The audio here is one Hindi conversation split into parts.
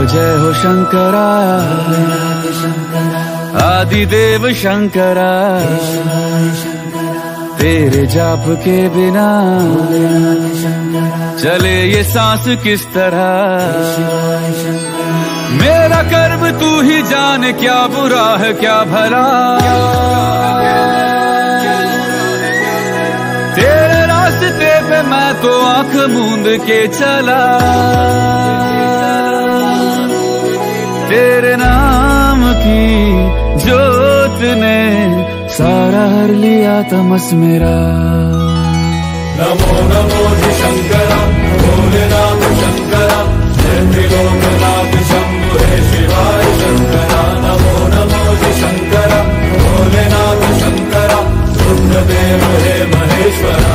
जय हो शंकरा, आदिदेव शंकरा, तेरे जाप के बिना चले ये सांस किस तरह। मेरा कर्म तू ही जाने, क्या बुरा है क्या भला, तेरे रास्ते पे मैं तो आंख मूंद के चला। तेरे नाम की जोत ने सारा हर लिया तमस मेरा। नमो नमो जी शंकरा, भोलेनाथ शंकरा, जय त्रिलोकनाथ शंभु हे शिवाय शंकरा। नमो नमो जी शंकरा, भोलेनाथ शंकरा, रुद्रदेव हे महेश्वरा।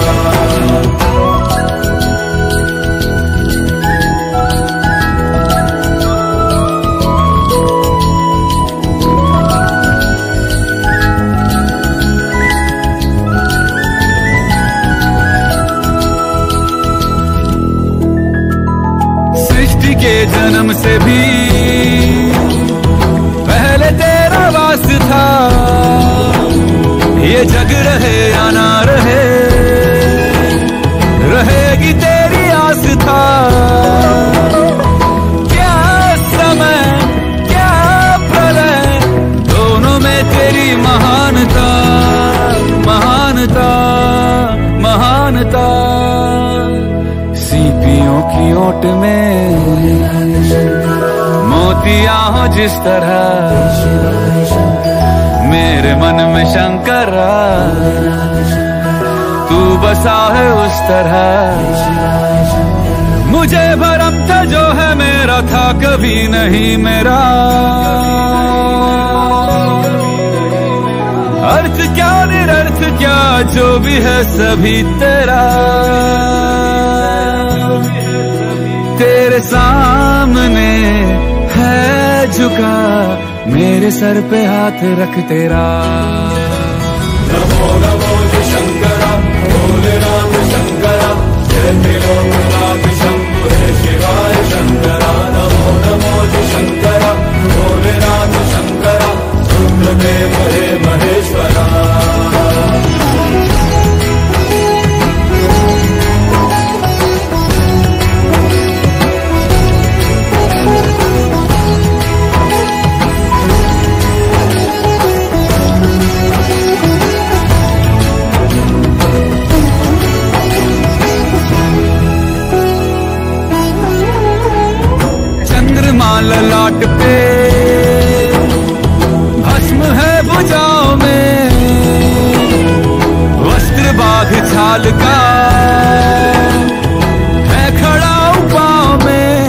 के जन्म से भी पहले तेरा वास था, ये जग रहे या ना रहे, रहेगी तेरी आस था। क्या समय क्या प्रलय, दोनों में तेरी महानता महानता महानता। सीपियों की ओट में मोतियां हो जिस तरह, मेरे मन में शंकरा तू बसा है उस तरह। मुझे भरम था जो है मेरा था कभी नहीं मेरा, अर्थ क्या निरर्थ क्या जो भी है सभी तेरा। तेरे सामने है झुका मेरे सर पे हाथ रख तेरा। नमो नमो जी शंकरा, भोलेनाथ शंकरा, जय त्रिलोकनाथ शंभु हे शिवाय शंकरा। नमो नमो जी शंकरा, भोलेनाथ शंकरा, रुद्रदेव हे महेश्वरा। ललाट पे भस्म है भुजाओं में, वस्त्र बाघ छाल का है खड़ा पाँव में।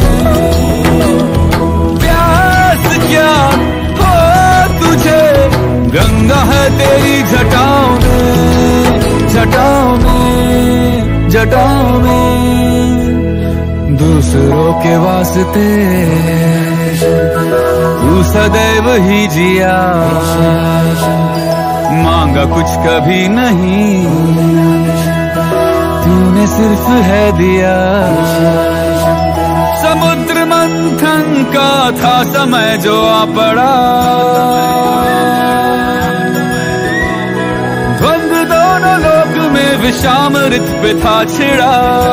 प्यास क्या हो तुझे, गंगा है तेरी जटाओं में जटाओं में जटाओं में। दूसरों के वास्ते तू सदैव ही जिया, मांगा कुछ कभी नहीं, तूने सिर्फ है दिया। समुद्र मंथन का था समय जो आ पड़ा, द्वंद्व दोनों लोक में विषामृत पे था छिड़ा।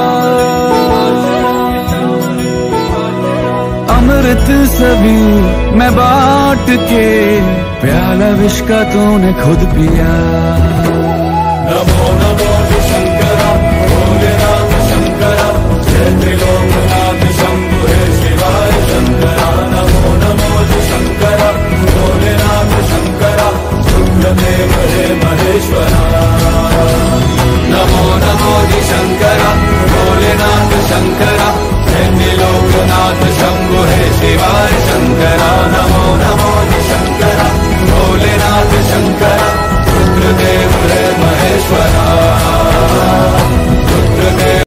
अमृत सभी मैं बांट के, प्याला विष का तूने खुद पिया। नमो नमो